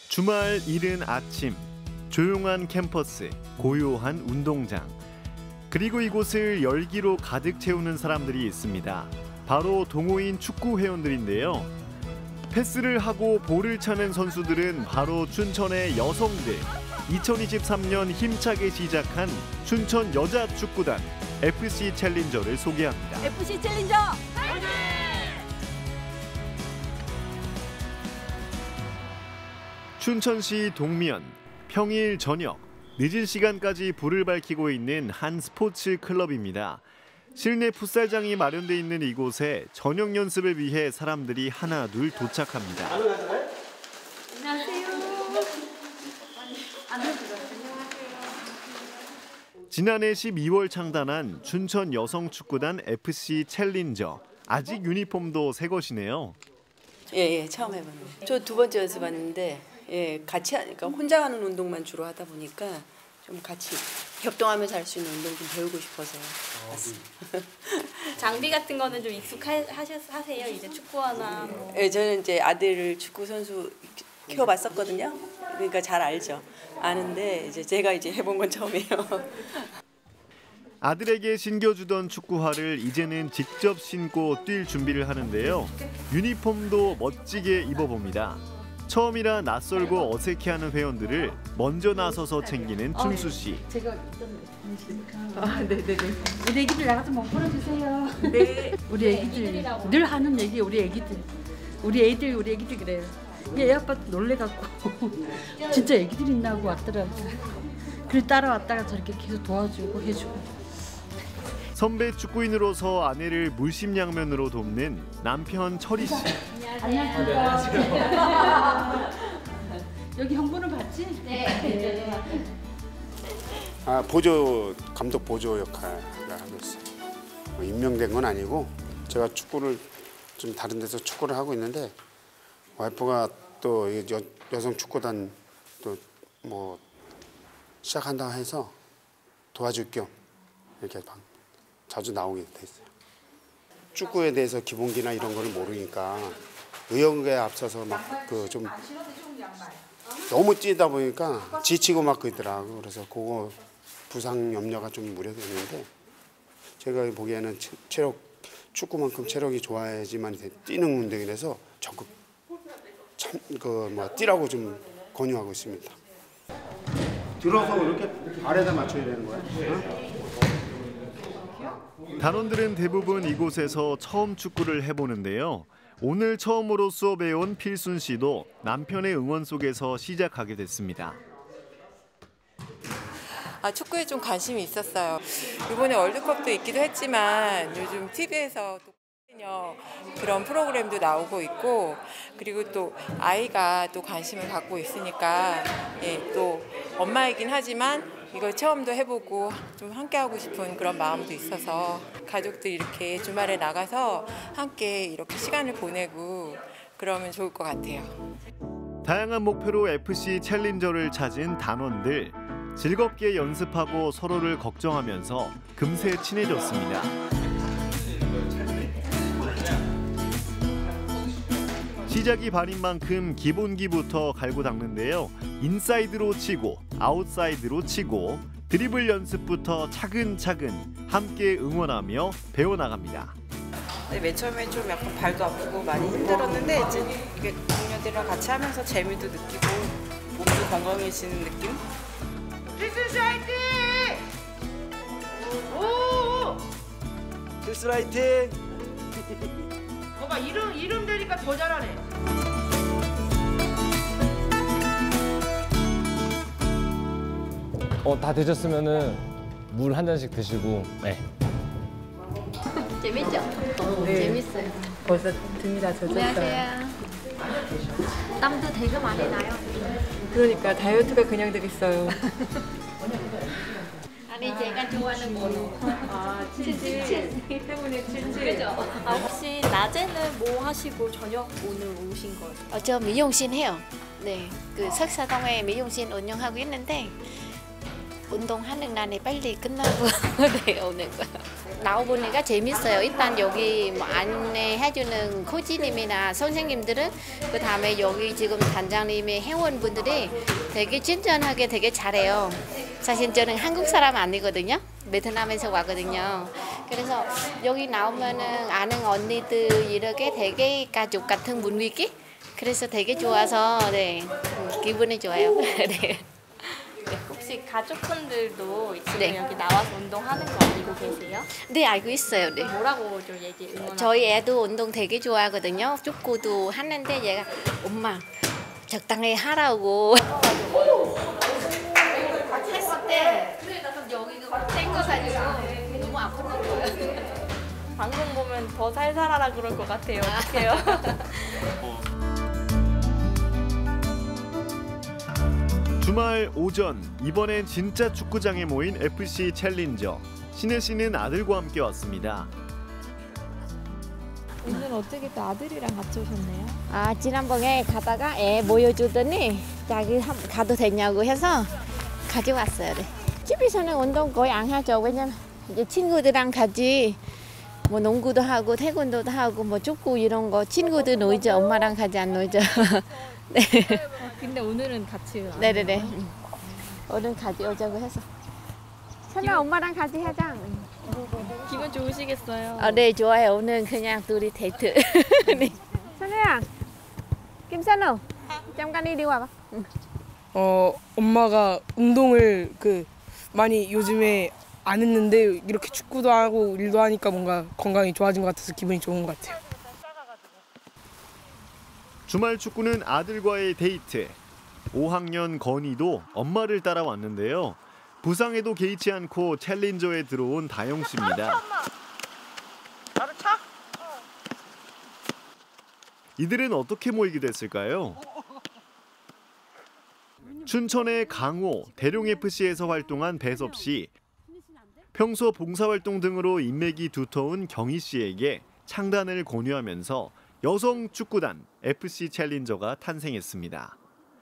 주말 이른 아침, 조용한 캠퍼스, 고요한 운동장. 그리고 이곳을 열기로 가득 채우는 사람들이 있습니다. 바로 동호인 축구 회원들인데요. 패스를 하고 볼을 차는 선수들은 바로 춘천의 여성들. 2023년 힘차게 시작한 춘천 여자 축구단 FC 챌린저를 소개합니다. FC 챌린저! 춘천시 동면, 평일 저녁, 늦은 시간까지 불을 밝히고 있는 한 스포츠 클럽입니다. 실내 풋살장이 마련돼 있는 이곳에 저녁 연습을 위해 사람들이 하나 둘 도착합니다. 안녕하세요. 지난해 12월 창단한 춘천 여성 축구단 FC 챌린저. 아직 유니폼도 새 것이네요. 예, 처음 해봤네요. 저 두 번째 연습 왔는데 같이 하니까 혼자 하는 운동만 주로 하다 보니까 좀 같이 협동하면서 할 수 있는 운동 좀 배우고 싶어서 왔습니다. 장비 같은 거는 좀 익숙하세요? 이제 축구화나 뭐. 예, 저는 이제 아들을 축구 선수 키워봤었거든요. 그러니까 잘 알죠. 아는데 이제 제가 해본 건 처음이에요. 아들에게 신겨주던 축구화를 이제는 직접 신고 뛸 준비를 하는데요. 유니폼도 멋지게 입어봅니다. 처음이라 낯설고 어색해하는 회원들을 먼저 나서서 챙기는 춘수 씨. 제가 네네네. 우리 애기들 나가서 못 풀어주세요. 네. 우리 애기들 늘 하는 얘기 우리 애기들 그래요. 얘 아빠 놀래갖고 진짜 애기들 있나 하고 왔더라고요. 그래 따라왔다가 저렇게 계속 도와주고 해주고. 선배 축구인으로서 아내를 물심양면으로 돕는 남편 철희 씨. 안녕하세요. 여기 형부는 봤지? 네. 감독 보조 역할을 하고 있어요. 임명된 건 아니고 제가 축구를 좀 다른 데서 축구를 하고 있는데 와이프가 또 여성 축구단 또 뭐 시작한다 해서 도와줄 겸 이렇게 자주 나오게 돼 있어요. 축구에 대해서 기본기나 이런 거를 모르니까 의욕에 앞서서 막 좀 너무 뛰다 보니까 지치고 막 그러더라고. 그래서 그거 부상 염려가 좀 우려되는데 제가 보기에는 축구만큼 체력이 좋아야지만 뛰는 운동이라서 적극 뛰라고 좀 권유하고 있습니다. 들어서 이렇게 발에다 맞춰야 되는 거야? 단원들은 대부분 이곳에서 처음 축구를 해보는데요. 오늘 처음으로 수업에 온 필순 씨도 남편의 응원 속에서 시작하게 됐습니다. 축구에 좀 관심이 있었어요. 이번에 월드컵도 있기도 했지만 요즘 TV에서 그런 프로그램도 나오고 있고 그리고 또 아이가 또 관심을 갖고 있으니까 또 엄마이긴 하지만 이걸 체험도 해보고 좀 함께하고 싶은 그런 마음도 있어서 가족들 이렇게 주말에 나가서 함께 이렇게 시간을 보내고 그러면 좋을 것 같아요. 다양한 목표로 FC 챌린저를 찾은 단원들. 즐겁게 연습하고 서로를 걱정하면서 금세 친해졌습니다. 시작이 발인 만큼 기본기부터 갈고 닦는데요. 인사이드로 치고 아웃사이드로 치고 드리블 연습부터 차근차근 함께 응원하며 배워나갑니다. 맨 처음에 좀 약간 발도 아프고 많이 힘들었는데 이제 이게 동료들이랑 같이 하면서 재미도 느끼고 몸도 건강해지는 느낌? 필수 화이팅! 오! 필수 화이팅! 봐봐 이름 되니까 더 잘하네. 다 되셨으면은 물 한 잔씩 드시고. 네. 재밌죠? 네. 재밌어요. 벌써 등이 다 젖었어요. 안녕하세요. 땀도 되게 많이 나요. 그러니까 다이어트가 그냥 되겠어요. 아니 제가 좋아하는 번호. 치즈 때문에 치즈. 그죠? 혹시 낮에는 뭐 하시고 저녁 오늘 오신 거예요? 저 미용실 해요. 네, 그 석사동에 미용실 운영하고 있는데 운동하는 날이 빨리 끝나고 네, 오는 거. 나와보니까 재밌어요. 일단 여기 뭐 안내해주는 코치님이나 선생님들은 그 다음에 여기 지금 단장님의 회원분들이 되게 친절하게 되게 잘해요. 사실 저는 한국 사람 아니거든요. 베트남에서 왔거든요. 그래서 여기 나오면은 아는 언니들 이렇게 되게 가족 같은 분위기? 그래서 되게 좋아서 네, 기분이 좋아요. 네. 혹시 가족분들도 지금 네. 여기 나와서 운동하는 거 알고 계세요? 네, 알고 있어요. 네. 뭐라고 좀 응원하세요? 저희 애도 운동 되게 좋아하거든요. 축구도 하는데 얘가 엄마 적당히 하라고. 했을 때 여기가 막 땡겨가지고 너무 아픈 거예요. 방송 보면 더 살살하라 그럴 것 같아요. 어떡해요? 주말 오전, 이번엔 진짜 축구장에 모인 FC 챌린저. 신혜 씨는 아들과 함께 왔습니다. 오늘 어떻게 또 아들이랑 같이 오셨네요? 아, 지난번에 가다가 애 보여주더니 자기 가도 되냐고 해서 가져왔어요. 네. 집에서는 운동 거의 안 하죠. 왜냐면 이제 친구들이랑 같이 뭐 농구도 하고 태권도도 하고 뭐 축구 이런 거 친구들 놀죠. 엄마랑 같이 안 놀죠. 네. 근데 오늘은 같이 네네네. 오늘 같이 오자고 해서. 선아 엄마랑 같이 하자. 기분 좋으시겠어요? 아, 네 좋아요. 오늘 그냥 둘이 데이트. 네. 선우야, 김선우, 잠깐 이리 와봐. 엄마가 운동을 많이 요즘에 안 했는데 이렇게 축구도 하고 일도 하니까 뭔가 건강이 좋아진 것 같아서 기분이 좋은 것 같아요. 주말 축구는 아들과의 데이트. 5학년 건이도 엄마를 따라왔는데요. 부상에도 개의치 않고 챌린저에 들어온 다영 씨입니다. 나를 차? 이들은 어떻게 모이게 됐을까요? 춘천의 강호, 대룡FC에서 활동한 배섭 씨. 평소 봉사활동 등으로 인맥이 두터운 경희 씨에게 창단을 권유하면서 여성 축구단 FC 챌린저가 탄생했습니다.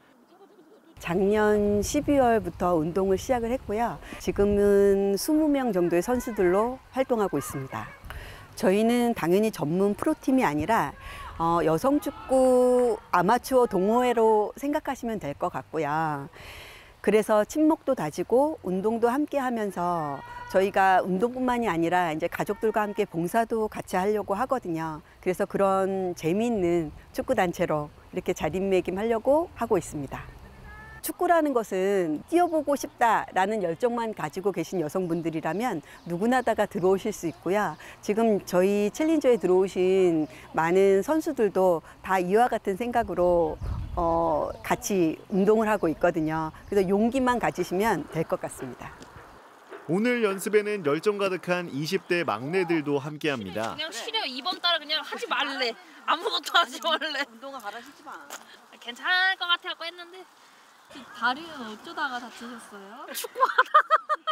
작년 12월부터 운동을 시작을 했고요. 지금은 20명 정도의 선수들로 활동하고 있습니다. 저희는 당연히 전문 프로팀이 아니라 여성 축구 아마추어 동호회로 생각하시면 될 것 같고요. 그래서 친목도 다지고 운동도 함께 하면서 저희가 운동뿐만이 아니라 이제 가족들과 함께 봉사도 같이 하려고 하거든요. 그래서 그런 재미있는 축구 단체로 이렇게 자리매김하려고 하고 있습니다. 축구라는 것은 뛰어보고 싶다라는 열정만 가지고 계신 여성분들이라면 누구나 다가 들어오실 수 있고요. 지금 저희 챌린저에 들어오신 많은 선수들도 다 이와 같은 생각으로 같이 운동을 하고 있거든요. 그래서 용기만 가지시면 될 것 같습니다. 오늘 연습에는 열정 가득한 20대 막내들도 함께합니다. 그냥 쉬려. 이번 달에 그냥 하지 말래. 아무것도 하지 말래. 운동을 바라시지 마. 괜찮을 것 같아고 했는데. 다리는 어쩌다가 다치셨어요? 축구하다가.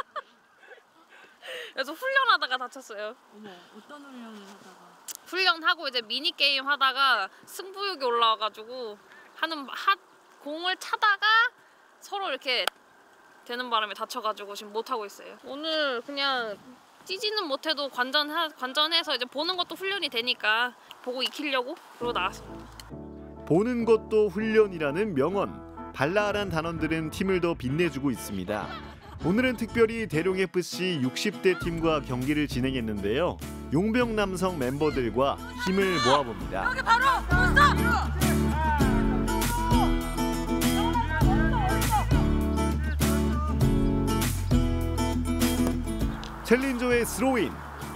그래서 훈련하다가 다쳤어요. 어머, 어떤 훈련을 하다가? 훈련하고 이제 미니게임 하다가 승부욕이 올라와가지고 공을 차다가 서로 이렇게 되는 바람에 다쳐가지고 지금 못하고 있어요. 오늘 그냥 뛰지는 못해도 관전해서 이제 보는 것도 훈련이 되니까 보고 익히려고 그러고 나왔습니다. 보는 것도 훈련이라는 명언. 발랄한 단원들은 팀을 더 빛내주고 있습니다. 오늘은 특별히 대룡FC 60대 팀과 경기를 진행했는데요. 용병 남성 멤버들과 힘을 모아봅니다. 여기 바로 챌린저의 스로인.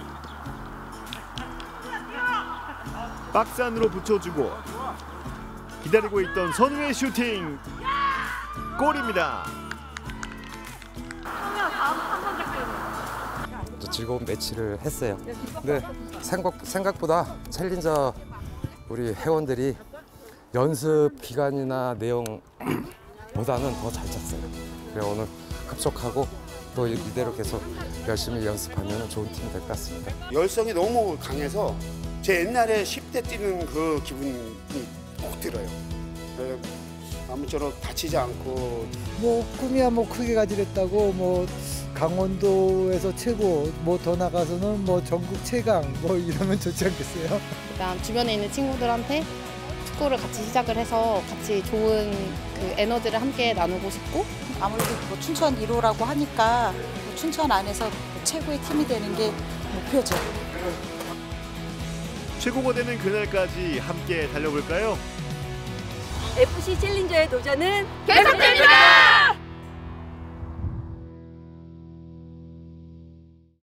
박스 안으로 붙여주고 기다리고 있던 선우의 슈팅. 골입니다. 즐거운 매치를 했어요. 근데 생각보다 챌린저 우리 회원들이 연습 기간이나 내용보다는 더 잘 짰어요. 그래 오늘 급속하고 또 이대로 계속 열심히 연습하면 좋은 팀이 될 것 같습니다. 열성이 너무 강해서 제 옛날에 10대 뛰는 그 기분이 꼭 들어요. 아무쪼록 다치지 않고 뭐 꿈이야 뭐 크게 가지랬다고 뭐 강원도에서 최고 뭐 더 나가서는 뭐 전국 최강 뭐 이러면 좋지 않겠어요? 일단 주변에 있는 친구들한테 축구를 같이 시작을 해서 같이 좋은 그 에너지를 함께 나누고 싶고 아무래도 뭐 춘천 1호라고 하니까 뭐 춘천 안에서 최고의 팀이 되는 게 목표죠. 최고가 되는 그날까지 함께 달려볼까요? FC 챌린저의 도전은 계속됩니다.